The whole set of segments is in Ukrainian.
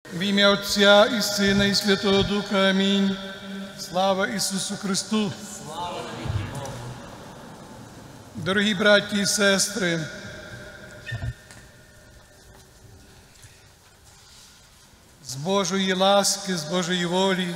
В ім'я Отця і Сина, і Святого Духа. Амінь. Слава Ісусу Христу! Слава навіки Богу! Дорогі браті і сестри, з Божої ласки, з Божої волі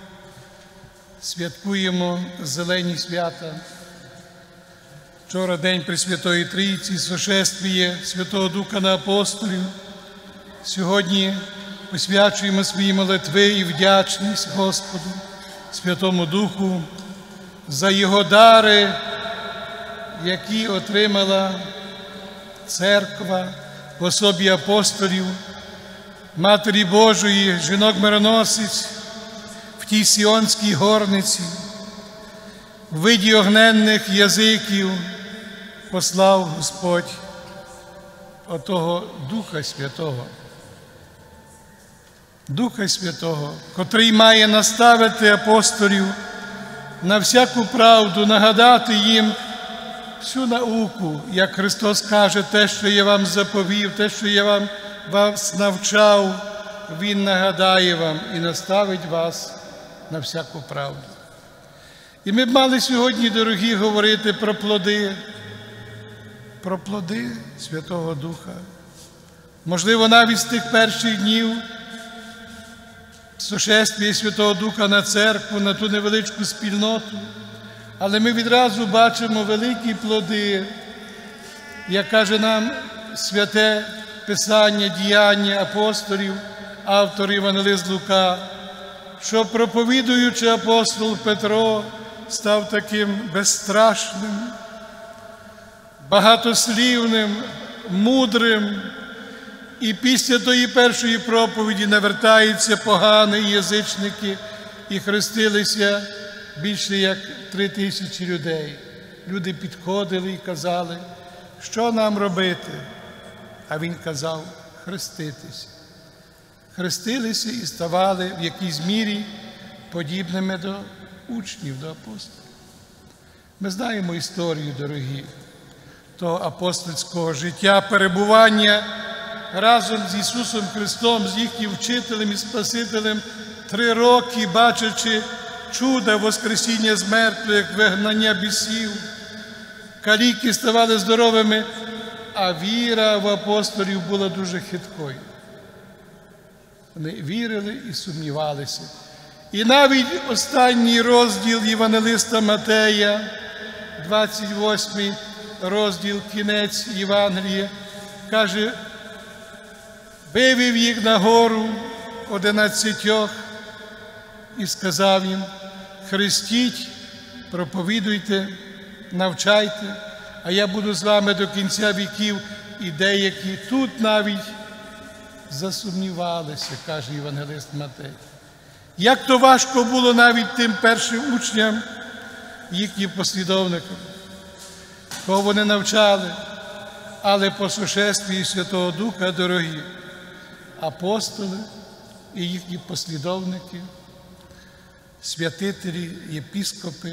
святкуємо зелені свята. Вчора День Пресвятої Трійці, сошествіє Святого Духа на апостолів. Сьогодні посвячуємо свої молитви і вдячність Господу, Святому Духу, за Його дари, які отримала Церква в особі апостолів, Матері Божої, жінок-мироносиць в тій Сіонській горниці, в виді огненних язиків послав Господь отого Духа Святого. Духа Святого, котрий має наставити апостолів на всяку правду, нагадати їм всю науку, як Христос каже, те, що я вам заповів, те, що я вас навчав, Він нагадає вам і наставить вас на всяку правду. І ми б мали сьогодні, дорогі, говорити про плоди Святого Духа. Можливо, навіть з тих перших днів сошествія Святого Духа на церкву, на ту невеличку спільноту, але ми відразу бачимо великі плоди, як каже нам Святе Писання, діяння апостолів, автор Євангелист Лука, що проповідуючи апостол Петро став таким безстрашним, багатослівним, мудрим, і після тої першої проповіді навертаються погані язичники і хрестилися більше як 3000 людей. Люди підходили і казали, що нам робити? А він казав, хреститися. Хрестилися і ставали в якійсь мірі подібними до учнів, до апостолів. Ми знаємо історію, дорогі, того апостольського життя, перебування разом з Ісусом Христом, з їхнім вчителем і Спасителем 3 роки, бачачи чуда воскресіння з мертвих, вигнання бісів, каліки ставали здоровими, а віра в апостолів була дуже хиткою. Вони вірили і сумнівалися. І навіть останній розділ Євангелиста Матея, 28 розділ, кінець Євангелія, каже, вивів їх на гору 11 і сказав їм, хрестіть, проповідуйте, навчайте, а я буду з вами до кінця віків. І деякі тут навіть засумнівалися, каже Євангелист Матей. Як то важко було навіть тим першим учням, їхнім послідовникам, кого вони навчали, але по сошествії Святого Духа, дорогі, апостоли і їхні послідовники, святителі, єпископи,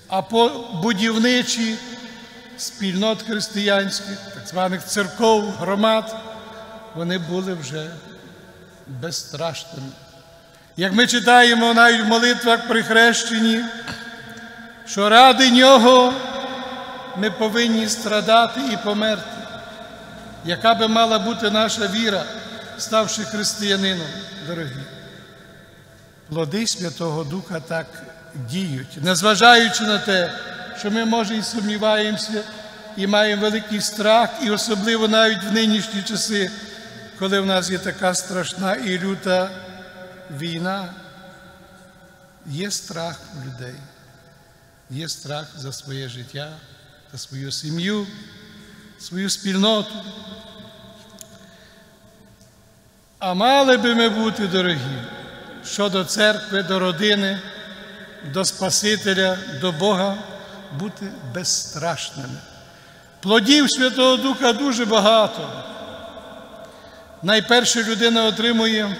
будівничі спільнот християнських, так званих церков, громад, вони були вже безстрашними. Як ми читаємо навіть в молитвах при хрещенні, що ради Нього ми повинні страдати і померти. Яка би мала бути наша віра, ставши християнином, дорогі? Плоди Святого Духа так діють, незважаючи на те, що ми, може, і сумніваємося, і маємо великий страх, і особливо навіть в нинішні часи, коли в нас є така страшна і люта війна, є страх у людей, є страх за своє життя, за свою сім'ю, свою спільноту. А мали би ми бути, дорогі, щодо церкви, до родини, до Спасителя, до Бога, бути безстрашними. Плодів Святого Духа дуже багато. Найперше людина отримує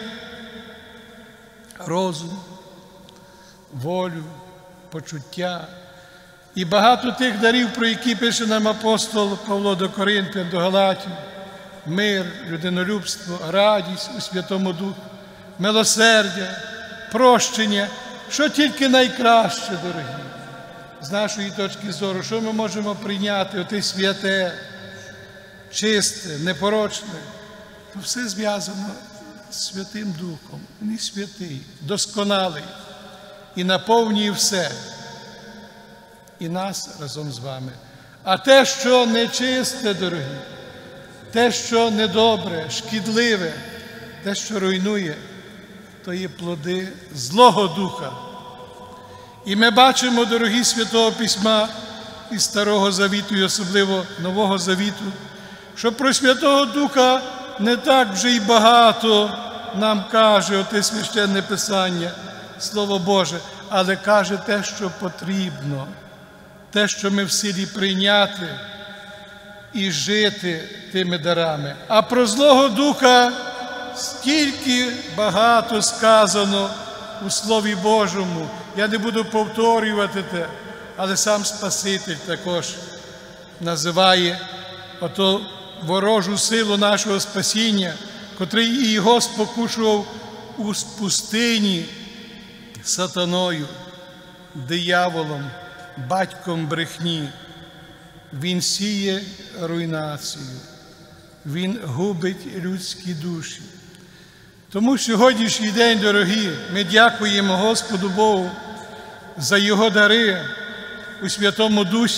розум, волю, почуття. І багато тих дарів, про які пише нам апостол Павло до Коринтян, до Галатів, мир, людинолюбство, радість у Святому Духу, милосердя, прощення, що тільки найкраще, дорогі. З нашої точки зору, що ми можемо прийняти, оте святе, чисте, непорочне, то все зв'язано з Святим Духом. Він святий, досконалий і наповнює все. І нас разом з вами. А те, що нечисте, дорогі, те, що недобре, шкідливе, те, що руйнує, то є плоди Злого Духа. І ми бачимо, дорогі, Святого Письма із Старого Завіту, і особливо Нового Завіту, що про Святого Духа не так вже й багато нам каже оте Священне Писання, Слово Боже, але каже те, що потрібно, те, що ми в силі прийняти і жити тими дарами. А про Злого Духа стільки багато сказано у Слові Божому. Я не буду повторювати те, але сам Спаситель також називає ото ворожу силу нашого спасіння, котрий і його спокушував у пустині сатаною, дияволом, батьком брехні. Він сіє руйнацію, він губить людські душі. Тому сьогоднішній день, дорогі, ми дякуємо Господу Богу за Його дари у Святому Дусі.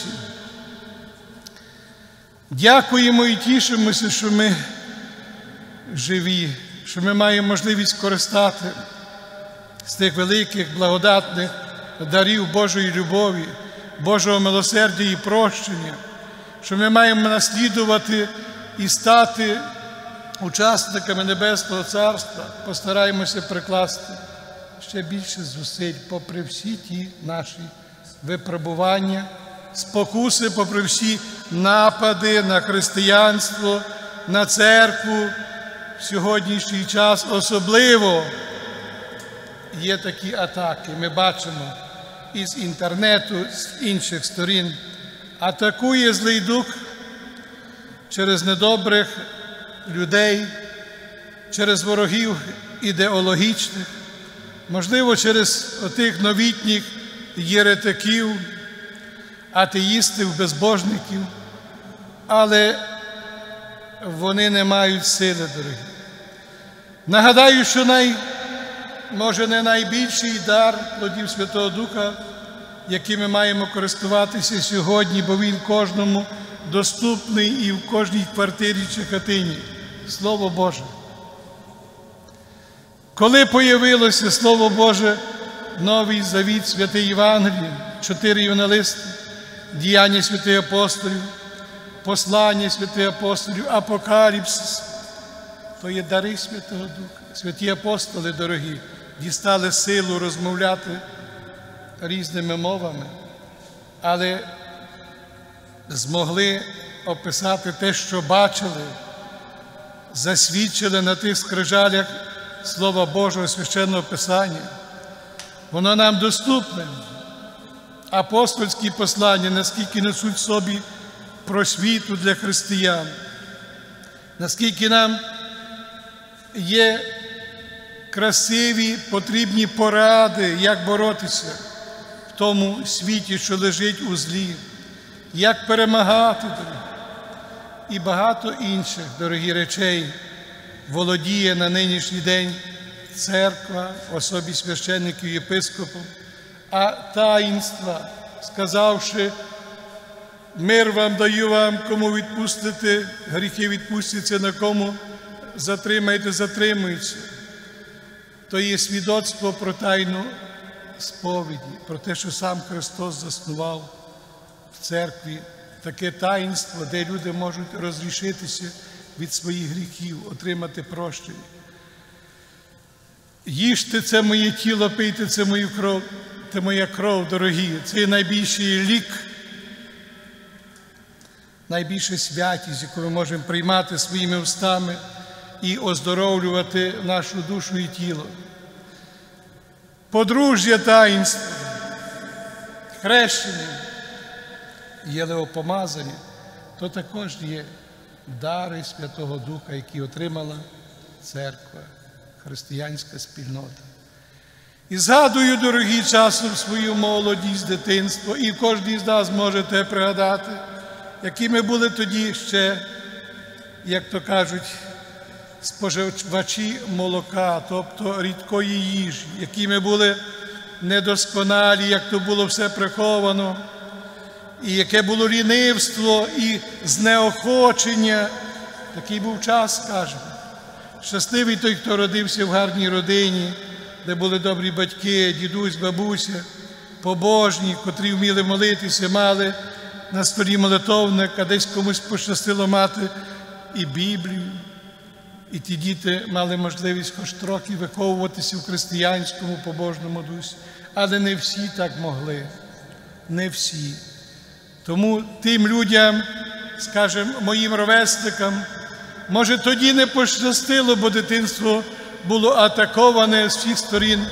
Дякуємо і тішимося, що ми живі, що ми маємо можливість користати з тих великих, благодатних дарів Божої любові, Божого милосердя і прощення, що ми маємо наслідувати і стати учасниками Небесного Царства. Постараємося прикласти ще більше зусиль, попри всі ті наші випробування, спокуси, попри всі напади на християнство, на церкву. В сьогоднішній час особливо є такі атаки. Ми бачимо із інтернету, з інших сторін. Атакує злий дух через недобрих людей, через ворогів ідеологічних, можливо, через отих новітніх єретиків, атеїстів, безбожників, але вони не мають сили, дорогі. Нагадаю, що може не найбільший дар плодів Святого Духа, яким ми маємо користуватися сьогодні, бо він кожному доступний і в кожній квартирі чи хатині. Слово Боже. Коли появилося Слово Боже, Новий Завіт, Святе Євангеліє, 4 євангелисти, діяння святих апостолів, послання святих апостолів, апокаліпсис, то є дари Святого Духа. Святі апостоли, дорогі, дістали силу розмовляти різними мовами, але змогли описати те, що бачили, засвідчили на тих скрижалях Слова Божого, Священного Писання. Воно нам доступне. Апостольські послання, наскільки несуть в собі просвіту для християн, наскільки нам є красиві, потрібні поради, як боротися в тому світі, що лежить у злі, як перемагати, і багато інших, дорогі, речей володіє на нинішній день церква в особі священників і єпископів, а таїнства, сказавши, мир вам даю вам, кому відпустите, гріхи відпустяться, на кому затримаєте, затримуються. То є свідоцтво про тайну сповіді, про те, що сам Христос заснував в церкві таке таїнство, де люди можуть розрішитися від своїх гріхів, отримати прощення. Їжте це моє тіло, пийте це мою кров, це моя кров, дорогі. Це є найбільший лік, найбільша святість, яку ми можемо приймати своїми устами і оздоровлювати нашу душу і тіло. Подружжя таїнство, хрещення, єлеопомазання, то також є дари Святого Духа, які отримала церква християнська спільнота. І згадую, дорогі, часом свою молодість, дитинство, і кожен з нас може те пригадати, які ми були тоді ще, як то кажуть, споживачі молока, тобто рідкої їжі, які ми були недосконалі, як то було все приховано, і яке було лінивство і знеохочення. Такий був час, скажемо. Щасливий той, хто родився в гарній родині, де були добрі батьки, дідусь, бабуся, побожні, котрі вміли молитися, мали на столі молитовник, а десь комусь пощастило мати і Біблію. І ті діти мали можливість хоч трохи виховуватися в християнському побожному дусі. Але не всі так могли. Не всі. Тому тим людям, скажімо, моїм ровесникам, може тоді не пощастило, бо дитинство було атаковане з всіх сторін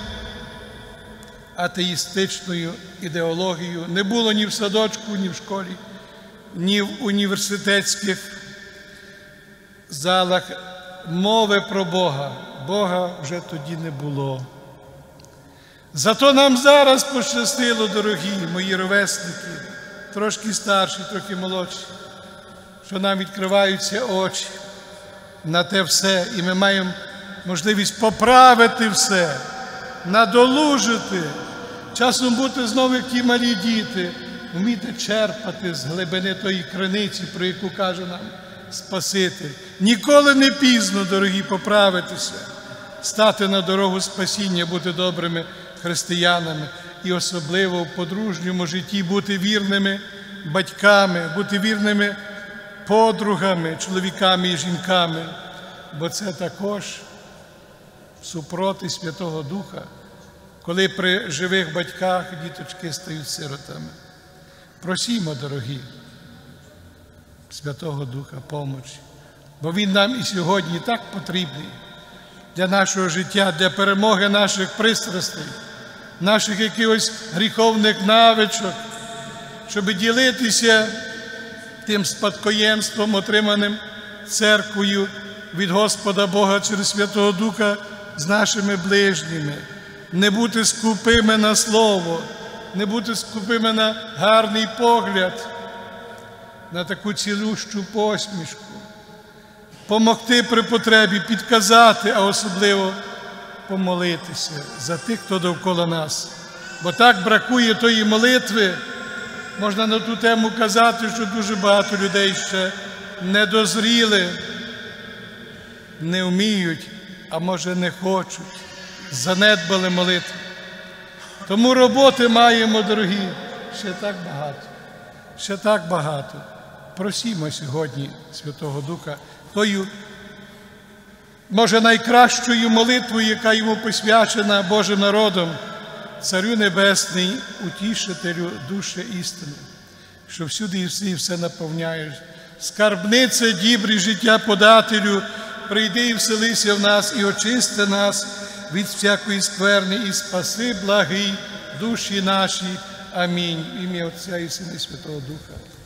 атеїстичною ідеологією. Не було ні в садочку, ні в школі, ні в університетських залах мови про Бога. Бога вже тоді не було. Зато нам зараз пощастило, дорогі мої ровесники, трошки старші, трохи молодші, що нам відкриваються очі на те все, і ми маємо можливість поправити все, надолужити, часом бути знову, як ті малі діти, вміти черпати з глибини тої криниці, про яку каже нам Спаситель. Ніколи не пізно, дорогі, поправитися, стати на дорогу спасіння, бути добрими християнами і особливо в подружньому житті бути вірними батьками, бути вірними подругами, чоловіками і жінками, бо це також супроти Святого Духа, коли при живих батьках діточки стають сиротами. Просімо, дорогі, Святого Духа помочі, бо Він нам і сьогодні так потрібний для нашого життя, для перемоги наших пристрастей, наших якихось гріховних навичок, щоб ділитися тим спадкоємством, отриманим церквою від Господа Бога через Святого Духа з нашими ближніми, не бути скупими на слово, не бути скупими на гарний погляд, на таку цілющу посмішку, помогти при потребі, підказати, а особливо помолитися за тих, хто довкола нас. Бо так бракує тої молитви, можна на ту тему казати, що дуже багато людей ще не дозріли, не вміють, а може не хочуть, занедбали молитву. Тому роботи маємо, дорогі, ще так багато, ще так багато. Просімо сьогодні Святого Духа тою, може, найкращою молитвою, яка йому посвячена Божим народом, Царю Небесний, утішителю душі істини, що всюди і всі все наповняєш. Скарбнице дібрі життя подателю, прийди і вселися в нас і очисти нас від всякої скверни і спаси благий душі наші. Амінь. В ім'я Отця і Сина і Святого Духа.